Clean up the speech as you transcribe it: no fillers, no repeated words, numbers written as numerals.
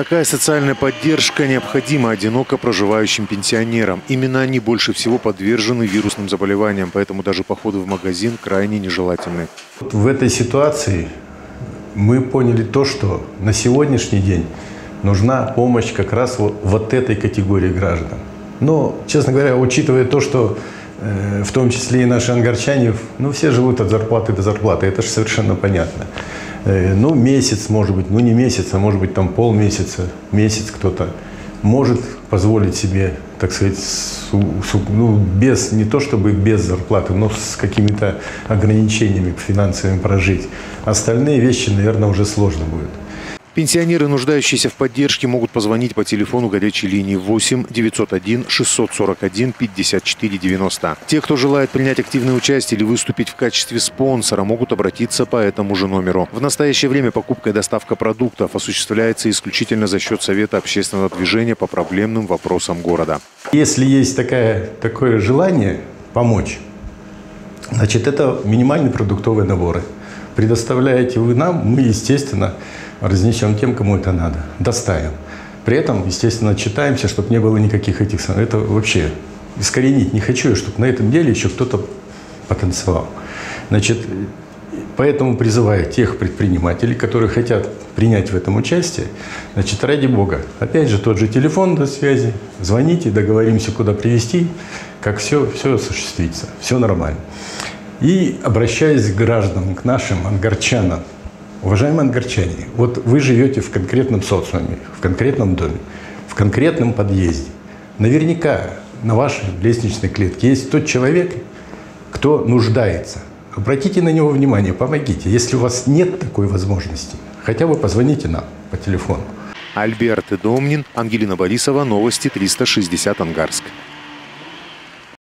Такая социальная поддержка необходима одиноко проживающим пенсионерам. Именно они больше всего подвержены вирусным заболеваниям, поэтому даже походы в магазин крайне нежелательны. В этой ситуации мы поняли то, что на сегодняшний день нужна помощь как раз вот этой категории граждан. Но, честно говоря, учитывая то, что в том числе и наши ангарчане, все живут от зарплаты до зарплаты, это же совершенно понятно. Месяц, может быть, не месяц, а может быть там полмесяца, месяц кто-то может позволить себе, так сказать, без, не то чтобы без зарплаты, но с какими-то ограничениями финансовыми прожить. Остальные вещи, наверное, уже сложно будет. Пенсионеры, нуждающиеся в поддержке, могут позвонить по телефону горячей линии 8 901 641 54 90. Те, кто желает принять активное участие или выступить в качестве спонсора, могут обратиться по этому же номеру. В настоящее время покупка и доставка продуктов осуществляется исключительно за счет Совета общественного движения по проблемным вопросам города. Если есть такое желание помочь, значит, это минимальные продуктовые наборы. Предоставляете вы нам, мы, естественно, разнесем тем, кому это надо, доставим. При этом, естественно, отчитаемся, чтобы не было никаких этих... Это вообще искоренить не хочу, чтобы на этом деле еще кто-то потанцевал. Значит, поэтому призываю тех предпринимателей, которые хотят принять в этом участие, значит, ради Бога, опять же, тот же телефон до связи, звоните, договоримся, куда привезти, как все осуществится, все нормально. И обращаясь к гражданам, к нашим ангарчанам, уважаемые ангарчане, вот вы живете в конкретном социуме, в конкретном доме, в конкретном подъезде. Наверняка на вашей лестничной клетке есть тот человек, кто нуждается. Обратите на него внимание, помогите. Если у вас нет такой возможности, хотя бы позвоните нам по телефону. Альберт Домнин, Ангелина Борисова, Новости 360 Ангарск.